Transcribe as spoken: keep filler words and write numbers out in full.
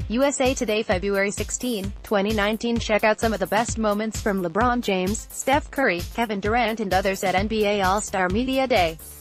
U S A Today, February sixteenth, twenty nineteen. Check out some of the best moments from LeBron James, Steph Curry, Kevin Durant and others at N B A All-Star Media Day.